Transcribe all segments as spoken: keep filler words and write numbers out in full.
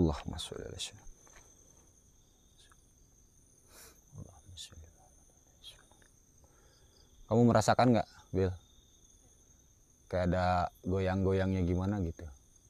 Allahumma sholli ala sayyidina. Kamu merasakan nggak, Bil? Kayak ada goyang-goyangnya gimana gitu?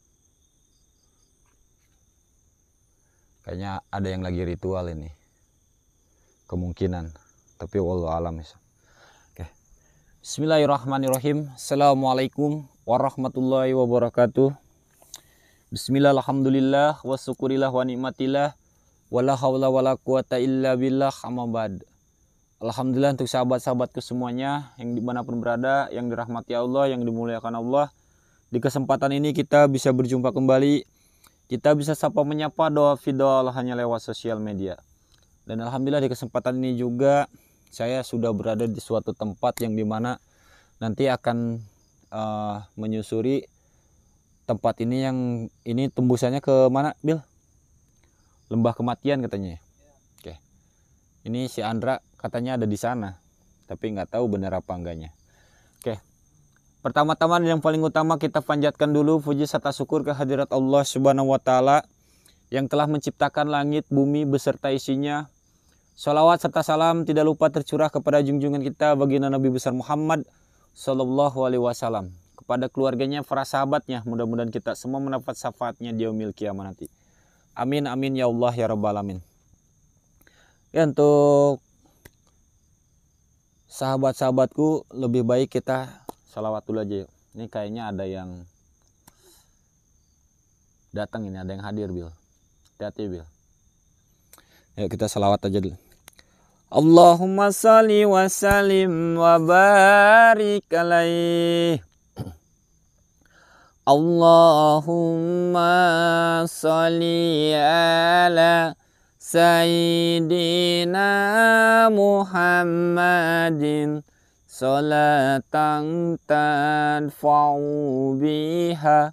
Kayaknya ada yang lagi ritual ini. Kemungkinan. Tapi wallahu alam. Oke. Bismillahirrahmanirrahim. Assalamualaikum warahmatullahi wabarakatuh. Bismillah, alhamdulillah, wa syukurillah wa nikmatillah, wala haula wala quwata illa billah, amma ba'd. Alhamdulillah untuk sahabat-sahabatku semuanya yang dimanapun berada, yang dirahmati Allah, yang dimuliakan Allah. Di kesempatan ini kita bisa berjumpa kembali. Kita bisa sapa menyapa doa fidol hanya lewat sosial media. Dan alhamdulillah di kesempatan ini juga saya sudah berada di suatu tempat yang dimana nanti akan uh, menyusuri tempat ini, yang ini tembusannya ke mana, Bil? Lembah Kematian katanya. Oke. Ini si Andra katanya ada di sana, tapi nggak tahu benar apa enggaknya. Oke. Pertama-tama yang paling utama kita panjatkan dulu puji serta syukur kehadirat Allah Subhanahu wa taala yang telah menciptakan langit, bumi beserta isinya. Sholawat serta salam tidak lupa tercurah kepada junjungan kita baginda Nabi besar Muhammad sallallahu alaihi wasallam, kepada keluarganya, para sahabatnya. Mudah-mudahan kita semua mendapat syafaatnya di yaumil kiamah nanti. Amin amin ya Allah ya rabbal alamin. Ya, untuk sahabat-sahabatku lebih baik kita salawat dulu aja yuk. Ini kayaknya ada yang datang ini, ada yang hadir, Bil. Hati-hati, Bil. Yuk kita salawat aja dulu. Allahumma sholli wa sallim wa barik alaih. Allahumma sholli ala Sayyidina Muhammadin sholatan tanfa'u biha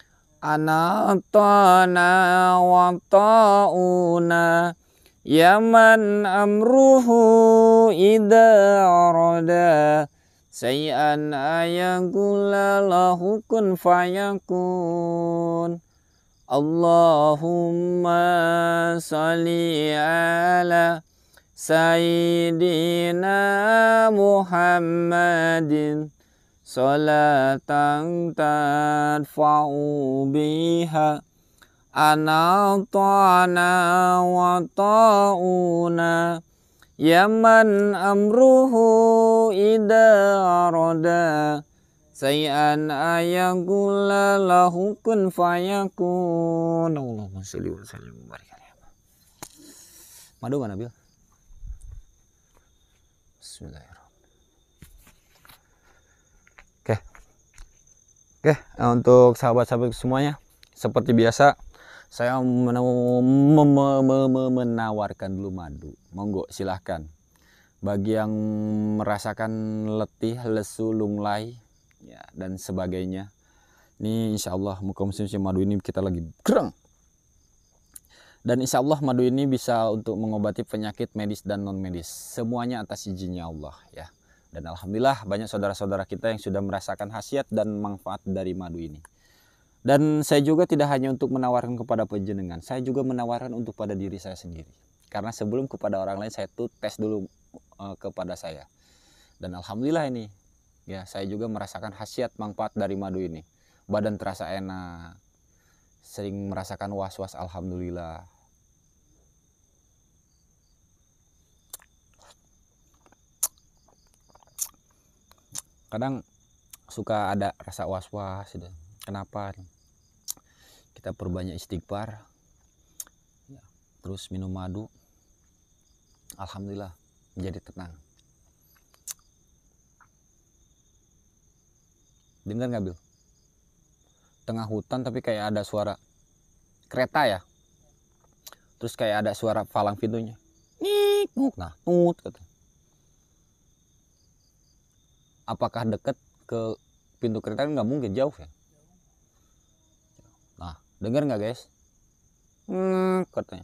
anatana wa ta'una ya man amruhu idha arada say'an ayakula lahu kun fayakun. Allahumma sholli ala Sayyidina Muhammadin sholatan tanfa'u biha anatana wa ta'una ya man amruhu idha arada say'an ayakula lahu kun fayakun. Allahumma sholli wa sallim wa barik alaihi. Madu mana, Bil? Bismillahirrahmanirrahim. Oke. Oke, untuk sahabat-sahabat semuanya, seperti biasa saya menawarkan dulu madu. Monggo silahkan. Bagi yang merasakan letih, lesu, lunglai, ya, dan sebagainya, ini insya Allah muka musim madu ini kita lagi gerang, dan insya Allah madu ini bisa untuk mengobati penyakit medis dan non medis, semuanya atas izinnya Allah ya. Dan alhamdulillah banyak saudara-saudara kita yang sudah merasakan khasiat dan manfaat dari madu ini. Dan saya juga tidak hanya untuk menawarkan kepada penjenengan, saya juga menawarkan untuk pada diri saya sendiri, karena sebelum kepada orang lain saya tuh tes dulu uh, kepada saya. Dan alhamdulillah ini ya, saya juga merasakan khasiat manfaat dari madu ini. Badan terasa enak, sering merasakan was-was, alhamdulillah. Kadang suka ada rasa was-was, kenapa? Kita perbanyak istighfar, terus minum madu, alhamdulillah menjadi tenang. Dengar nggak, Bil? Tengah hutan tapi kayak ada suara kereta ya, terus kayak ada suara palang pintunya, nik nuk, nah nut kata. Apakah dekat ke pintu kereta? Nggak mungkin, jauh ya. Nah, dengar nggak guys? Hmm, katanya.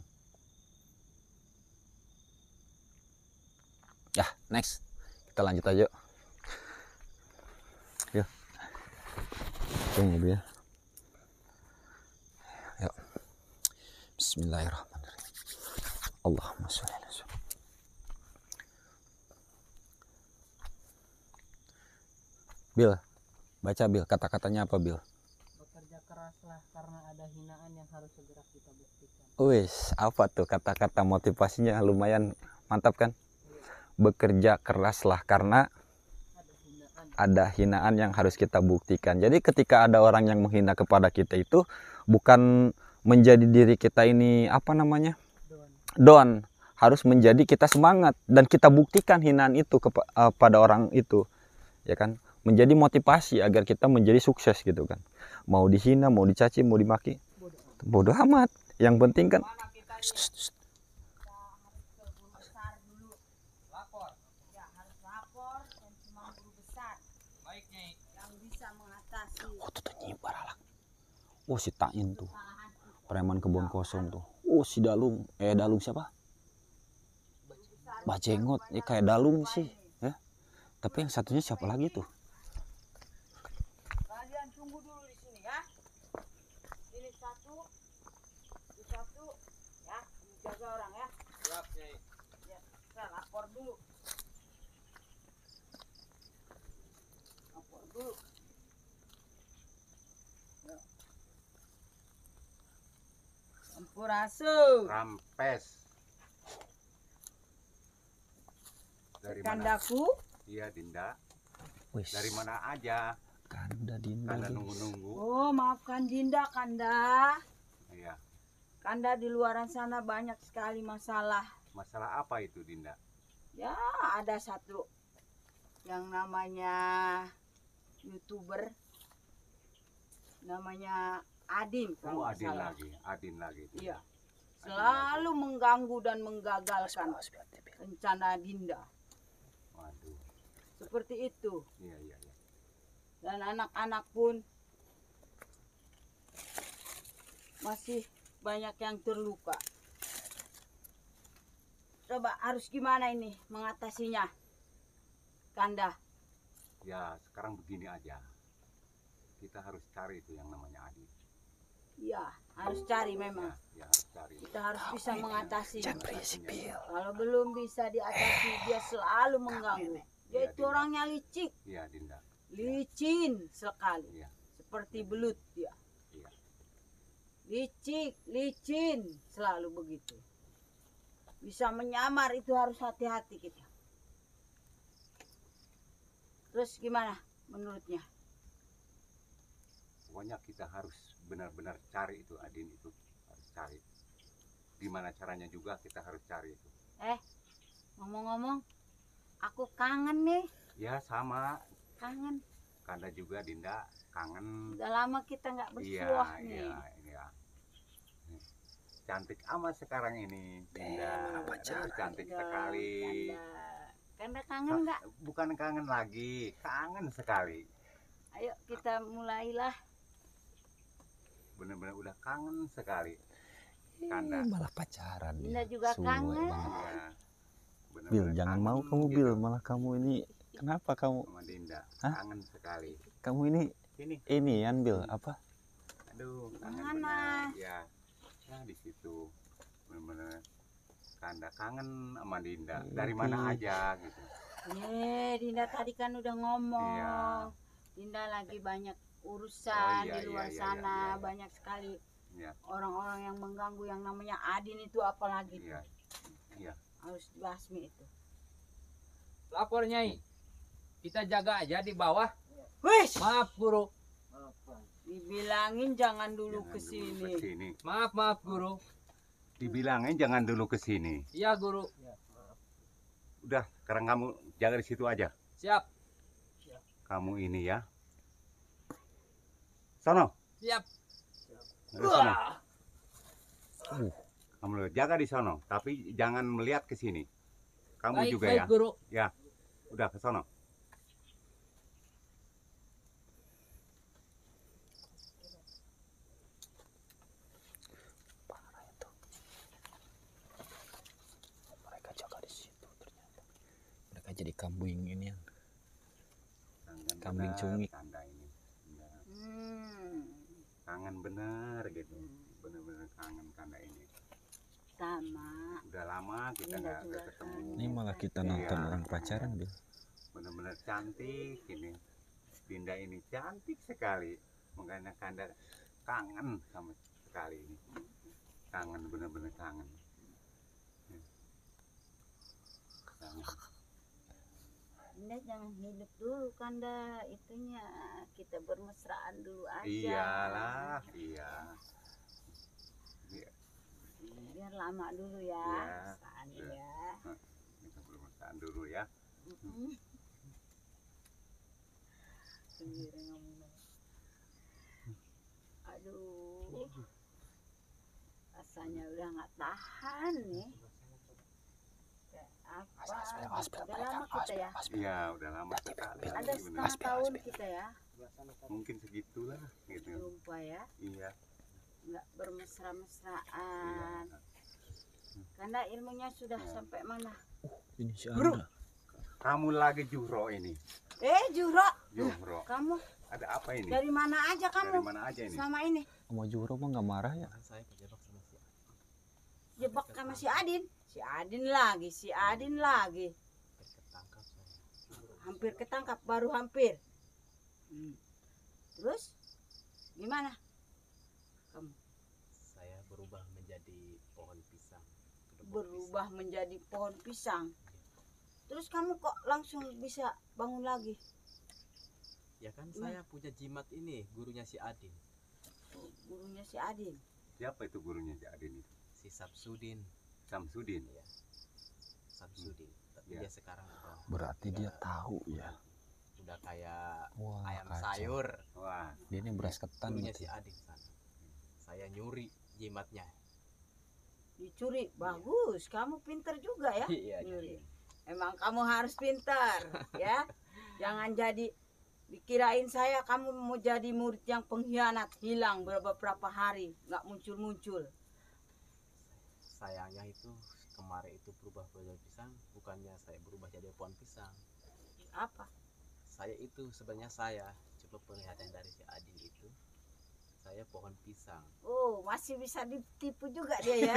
Ya, next kita lanjut aja. Yuk. Tunggu ya. Yuk. Bismillahirrahmanirrahim. Allahumma sholli ala sayyidina. Bil, baca Bil, kata-katanya apa Bil? Bekerja keraslah karena ada hinaan yang harus segera kita buktikan. Wis, apa tuh kata-kata motivasinya, lumayan mantap kan? Bekerja keraslah karena Ada hinaan. ada hinaan yang harus kita buktikan. Jadi ketika ada orang yang menghina kepada kita itu bukan menjadi diri kita ini apa namanya? Don. Down. Harus menjadi kita semangat dan kita buktikan hinaan itu kepada orang itu. Ya kan? Menjadi motivasi agar kita menjadi sukses gitu kan. Mau dihina, mau dicaci, mau dimaki, bodoh amat. Yang penting kan oh tuh nyibar alak. Oh si Tain tuh preman kebun kosong tuh. Oh si Dalung, eh Dalung siapa? Bajengot, ya kayak Dalung sih ya. Tapi yang satunya siapa lagi tuh? Kalian tunggu dulu di sini ya. Ini satu, ini satu, ya. Jaga orang ya. Siap, Nyai. Ya, saya lapor dulu. Lapor dulu. Ya. Sampurasun. Rampes. Dari mana? Kandaku. Iya Dinda. Wis. Dari mana aja? Kanda Dinda. Kanda guys. nunggu-nunggu. Oh, maafkan Dinda, Kanda. Iya. Kanda di luaran sana banyak sekali masalah. Masalah apa itu Dinda? Ya, ada satu yang namanya YouTuber, namanya Adin. Oh kalau nggak Adin salah. lagi, Adin lagi. Iya, selalu mengganggu dan menggagalkan rencana Dinda. Waduh. Seperti itu. Iya iya iya. Dan anak-anak pun masih banyak yang terluka. Coba harus gimana ini mengatasinya, Kanda? Ya sekarang begini aja. Kita harus cari itu yang namanya Adin. Iya, harus cari memang. Ya, ya harus cari. Kita harus bisa mengatasi. Jangan berisik Bil. Kalau belum bisa diatasi, dia selalu mengganggu. Dia itu orangnya licik, Iya Dinda. licin sekali. Iya. Seperti belut dia. Iya. Licik, licin, selalu begitu. Bisa menyamar itu harus hati-hati kita. Terus gimana menurutnya? Pokoknya kita harus benar-benar cari itu Adin itu. Harus cari. Gimana caranya juga kita harus cari itu. Eh, ngomong-ngomong, aku kangen nih, Ya sama. kangen. Kanda juga Dinda kangen. Udah lama kita nggak Iya, bersuah nih. iya, iya. Cantik amat sekarang ini, Dinda. Aduh, cantik Aduh, sekali. Kanda. Kanda kangen nggak? Bukan kangen lagi, kangen sekali. Ayo kita mulailah. Bener-bener udah kangen sekali. Ih, Kanda. malah pacaran Dinda dia. juga Suwe kangen. banget. Ya, bener-bener Bil, jangan kangen mau kamu gitu Bil, malah kamu ini kenapa kamu? sama Dinda. Hah? Kangen sekali. Kamu ini Sini, ini kan Bil, apa? aduh, kangen Mana? bener. Ya, ya di situ. Bener-bener Kanda kangen sama Dinda. Dari mana aja gitu. Ye, Dinda tadi kan udah ngomong. Iya. Dinda lagi banyak urusan Oh, iya, di luar iya, iya, sana, iya, iya. banyak sekali Iya, orang-orang yang mengganggu yang namanya Adin itu apalagi tuh. iya, iya. Harus dibasmi itu. Lapor Nyai. Kita jaga aja di bawah. Wih, Maaf Guru. dibilangin jangan dulu Jangan ke dulu sini. kesini. Maaf maaf Guru. Dibilangin jangan dulu ke sini. Iya Guru. Udah, sekarang kamu jaga di situ aja. Siap. Kamu ini ya. Sono. Siap. Ada sono. Kamu jaga di sono, tapi jangan melihat ke sini. Kamu Baik, juga baik ya. Guru. Ya. Udah ke sono. Parah itu. Mereka jaga di situ ternyata. Mereka jadi kambing ini ya. Kangen Kambing bener cumi. Tanda ini. Bener. Hmm. Kangen bener gitu. Hmm. bener-bener kangen Kanda ini. Sama. Udah lama kita Dinda nggak juga nggak ketemu. kangen. Ini malah kita Iya. nonton orang pacaran, Bil. Bener-bener cantik ini. Dinda ini cantik sekali. Makanya Kanda kangen sama sekali ini. Kangen, bener-bener kangen. Kangen. Dinda jangan hidup dulu Kanda, itunya kita bermesraan dulu aja. Iyalah, iya. Iya, Biar lama dulu ya, Iya. mesraan Iya. ya. kita bermesraan dulu ya. Mm-mm. Sendiri ngomong. Aduh, rasanya udah nggak tahan nih. Kayak apa? Udah lama kita ya. Iya, udah lama sekali. Ada bener. setengah tahun kita ya, Mungkin segitulah gitu. jumpa ya, Iya. nggak bermesra-mesraan. Iya. Karena ilmunya sudah Iya. sampai mana? Ini si Bro. Anda. Kamu lagi juro ini. Eh Juro, Juro. kamu Ada apa ini? dari mana aja Dari kamu? mana aja ini? Sama ini, Sama Juro mah nggak marah ya? Saya kejebak sama si jebak sama si Adin. Si Adin lagi, si Adin lagi. ketangkap saya. Hampir ketangkap, baru hampir. Hmm. Terus gimana? Saya berubah menjadi pohon pisang. Sudah pohon Berubah menjadi pohon pisang. Terus kamu kok langsung bisa bangun lagi? pisang. Ya kan Gimana? saya punya jimat ini, gurunya si Adin, Oh, gurunya si Adin. Siapa itu gurunya si Adin itu? si Samsudin. Samsudin. Ya. Samsudin. Tapi Ya. dia sekarang udah, Berarti dia tahu ya. udah kayak Wah, ayam kacau. sayur. Wah, Dia ini beras ketan Gurunya gitu. si Adin sana. Saya nyuri jimatnya. Dicuri. Bagus, kamu pinter juga ya. Iya. Nyuri. Emang kamu harus pintar ya. Jangan jadi dikirain saya kamu mau jadi murid yang pengkhianat, hilang beberapa hari, nggak muncul-muncul. Sayangnya itu kemarin itu berubah menjadi pisang, bukannya saya berubah jadi pohon pisang. Apa? Saya itu sebenarnya saya coba penglihatan dari si Adin itu, saya pohon pisang. Oh, masih bisa ditipu juga dia ya.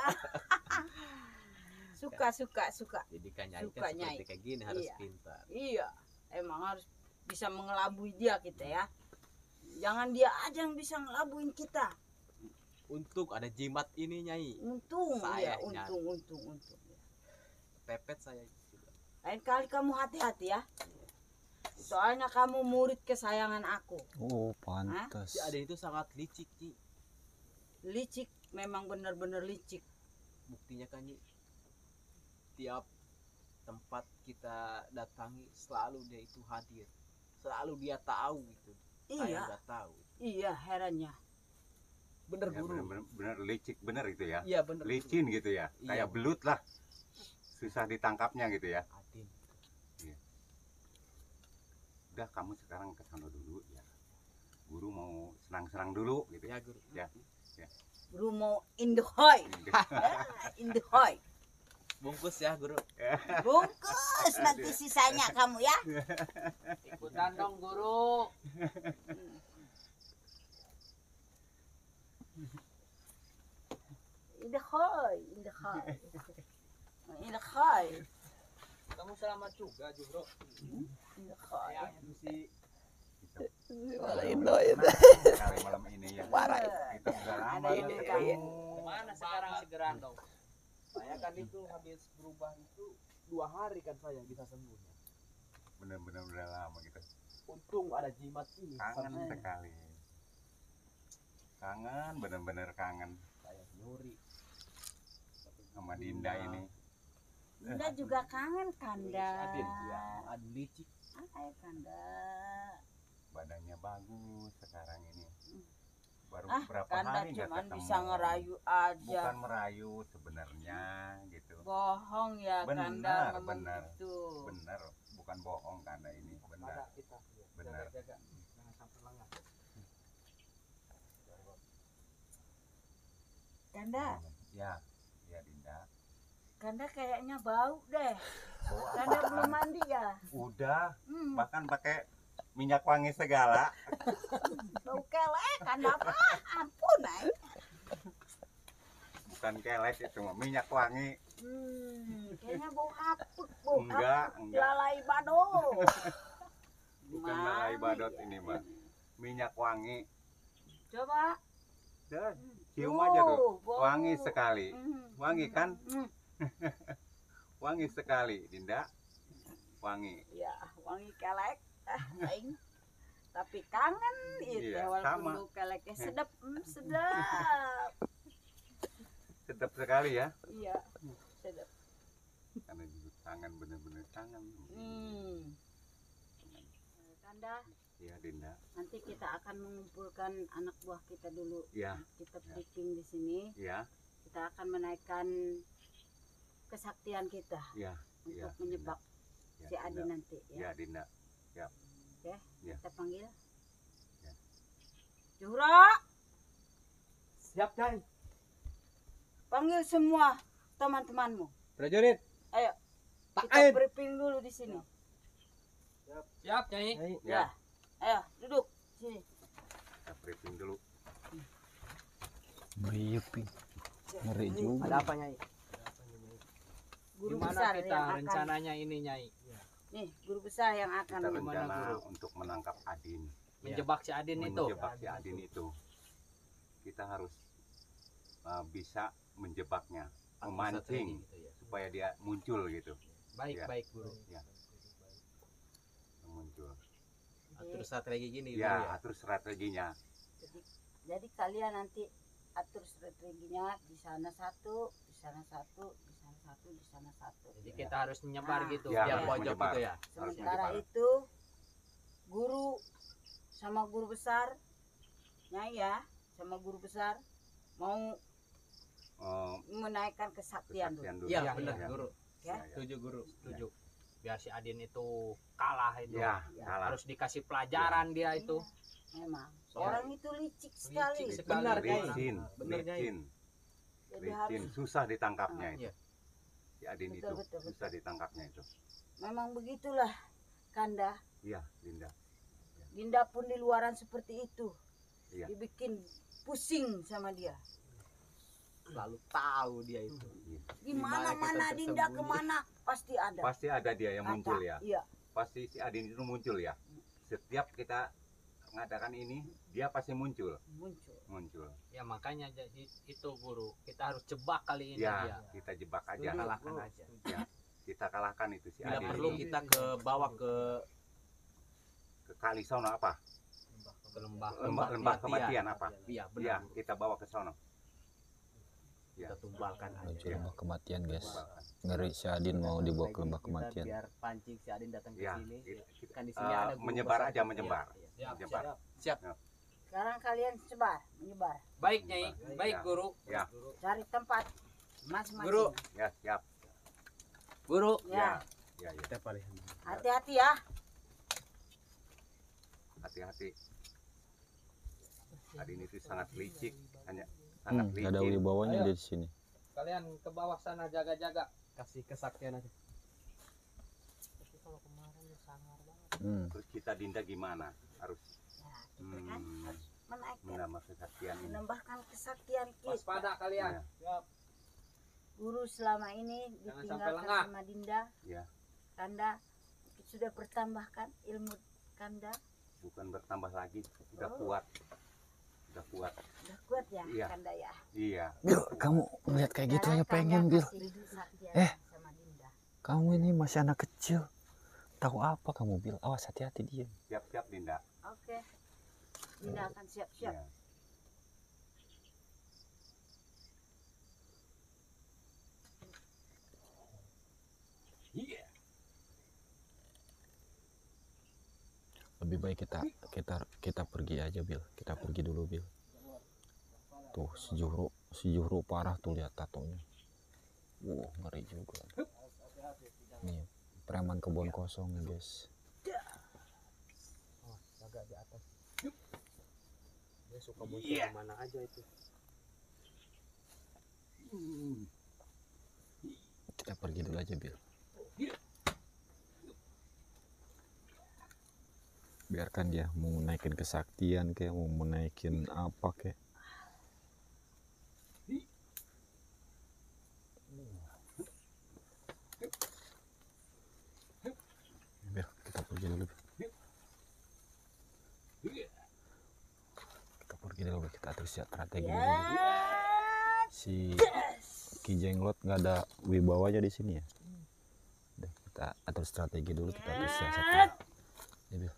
Suka, suka, suka. Jadi kan nyai Suka kan nyai. seperti kayak gini harus Iya. pintar. Iya, emang harus bisa mengelabui dia kita ya. Jangan dia aja yang bisa ngelabuin kita. Untuk ada jimat ini nyai, Untung ya, Saya untung, untung, untung. pepet saya juga. Lain kali kamu hati-hati ya. Soalnya kamu murid kesayangan aku. Oh, pantas. Si Adin itu sangat licik Nyi. Licik, memang benar-benar licik. Buktinya kan Nyi, tiap tempat kita datangi selalu dia itu hadir, selalu dia tahu gitu. Saya Iya, nggak tahu. iya herannya. Bener ya guru. bener, bener, bener licik bener itu ya. Iya bener. guru. Licin gitu ya. Iya. Kayak belut lah. Susah ditangkapnya gitu ya. Adin. Udah kamu sekarang ke sana dulu ya. Guru mau senang-senang dulu gitu ya. Ya guru. Ya. Guru mau in the hoy. In the hoy. Bungkus ya guru. Bungkus nanti sisanya kamu ya. Ikutan dong guru. In the hoy, in the hoy. In the hoy, Kamu selamat juga guru. in the hoy. Ya si Sekali malam ini ya. Kita udah lama Ada yang nih. kangen. Kemana sekarang si Gerandong? Saya kan itu habis berubah itu dua hari kan saya bisa sembuh. Bener-bener udah lama kita. Untung ada jimat ini. Kangen Sampai sekali. Kangen, bener-bener kangen saya nyuri. sama Dinda ini. Dinda juga kangen Kanda. Adin ya, Adin licik. Hai Kanda. Badannya bagus sekarang ini. Baru Ah, berapa Kanda hari nggak cuman ketemu. bisa ngerayu aja. Bukan merayu sebenarnya gitu. Bohong ya Benar, Kanda ngomong benar. gitu. Bener, bukan bohong Kanda ini. Bener. Pada kita. Benar. Jaga-jaga. Jangan sampai lengah. Kanda, Ya, ya Dinda. Kanda kayaknya bau deh. Bau Kanda apaan? belum mandi ya? Udah, Hmm, bahkan pakai minyak wangi segala. bau kelek Kanda apa? Ampun, ay. Bukan kelek itu mah, minyak wangi. Hmm, kayaknya bau hapuk, bau Enggak, hapuk enggak. lalai badut. Bukan Gimana lalai badot ya? ini mah. Minyak wangi. Coba. Dah, cium aja tuh. bau. Wangi sekali. Hmm, Wangi kan? hmm, Wangi sekali, Dinda. Wangi. ya, wangi kelek. Ah, aing. Tapi kangen itu Iya, walaupun sama. bau keleknya sedap, hmm, sedap. Sedap sekali ya. Iya, sedap. Karena juga kangen, bener-bener kangen. Hmm. Kanda, Iya, Dinda. nanti kita akan mengumpulkan anak buah kita dulu. Iya, Kita Ya. briefing di sini. iya, Kita akan menaikkan kesaktian kita iya. untuk Iya, menyebak Iya, si Adi Dinda. nanti Iya, ya. Dinda. Oke, Ya. kita panggil. Ya. Juhra, Siap, Nyai. panggil semua teman-temanmu. Prajurit. Ayo, kita Takin. briefing dulu di sini. Siap, Nyai. Ya, Ya, ayo duduk sini. kita briefing dulu. Briefing. Ngeri juga. Ada apa, Nyai? Guru Gimana besar kita yang akan rencananya ini, Nyai? nih, guru besar yang akan Kita Gimana, rencana Guru? untuk menangkap Adin. Menjebak si Adin itu. Menjebak si Adin itu. Kita harus uh, bisa menjebaknya, memancing Gitu ya. supaya dia muncul gitu, Baik, Ya. baik, Guru. muncul. Atur strategi gini, Guru, Ya, ya. atur strateginya. Jadi, jadi kalian nanti atur strateginya di sana satu, di sana satu, di sana satu, di sana satu. Jadi kita harus menyebar Nah. gitu, Ya, biar harus pojok menyebar. gitu ya. Sementara menyebar. itu guru sama guru besar, Nyai ya, sama guru besar mau Uh, menaikkan kesaktian dulu. kesaktian dulu. Iya, Ya, benar, ya. Guru. Ya. Ya, ya. Setuju, Guru. Setuju. Biar si Adin itu kalah itu. Ya, Ya. kalah. Harus dikasih pelajaran dia itu. Iya, memang. Soalnya- Orang itu licik sekali. Licik sekali. Benar, Nyai. licin, Benar, Nyai. licin, Jadi licin, harus susah ditangkapnya Ah. itu. Iya. Si Adin Betul, itu betul, betul. susah ditangkapnya itu. memang begitulah Kanda. Iya, Dinda. Dinda pun di luaran seperti itu. Iya. Dibikin pusing sama dia. Selalu tahu dia itu. Iya. Di mana-mana kita Dinda tersembunyi. kemana pasti ada. Pasti ada dia yang Kaca. muncul ya. Iya. Pasti si Adin itu muncul ya. Setiap kita mengadakan ini, dia pasti muncul, Muncul. muncul. Ya makanya jadi itu, Guru. Kita harus jebak kali ini Ya, dia. kita jebak aja. Kita kalahkan aja. Ya, kita kalahkan itu si Bila Adin perlu itu. kita ke bawah ke Ke kali sono apa? ke lembah Lembah lembah kematian apa? Iya, Ya, benar. Guru. kita bawa ke sono. Kita tumbalkan aja. Menuju lembah kematian, guys. Tumbalkan. Ngeri si Adin mau dibawa ke lembah Kita kematian. biar pancing si Adin datang ke Ya, sini. kita- kita- Kan di sini eh, ada guru menyebar besar. aja, menyebar. Iya, Siap, Menyebar. siap. Sekarang kalian sebar, menyebar. Baik, Nyai. Baik, Ya. Guru. Ya, Cari tempat masing-masing. Guru. ya, siap. Guru. Ya, Ya, ya. Kita paling hati-hati ya. Hati-hati. Adin itu sangat licik, hanya Hmm, sangat gak ada licin. wibawanya Ayo. dia di sini. Kalian ke bawah sana jaga-jaga. kasih kesaktian aja. Hmm. Terus kita Dinda gimana? Harus Ya, kita kan Hmm. harus menaikkan, menambah kesaktian ini. menambahkan kesaktian kita. Waspada kalian. Ya. Guru selama ini Jangan sampai ditinggalkan lengah. sama Dinda. Ya. Kanda sudah bertambahkan ilmu Kanda. Bukan bertambah lagi, udah Oh. kuat. Udah kuat. Udah kuat ya Iya. Kanda ya. Iya. Bil, kamu ngeliat kayak gitu Sekarang ya pengen, Kanda Bil. kasih kesaktian Eh. sama Dinda. Kamu ini masih anak kecil. Tahu apa kamu, Bil? Awas, hati-hati dia. Siap-siap Dinda. Oke. Dinda akan siap-siap. Ya. Iya. Lebih baik kita kita kita pergi aja, Bil. Kita pergi dulu, Bil. Tuh, si Juhru, si Juhru parah tuh, lihat tatonya. Wow, ngeri juga. Nih, preman kebun kosong, guys. Oh, agak di atas. Dia suka muncul Iya. mana aja itu. Hmm. Kita pergi dulu aja, Bil. Biarkan dia mau naikin kesaktian kayak mau menaikin apa kayak. kita atur strategi Ya. dulu. Si Ki Jenglot nggak ada wibawanya di sini ya. Udah, kita atur strategi dulu, kita atur siasat dulu. Nih, Bil.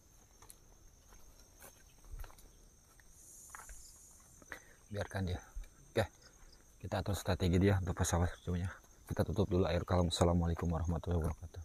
Biarkan dia. Oke, kita atur strategi dia untuk pesawat semuanya. Kita tutup dulu air kalam. Assalamualaikum warahmatullahi wabarakatuh.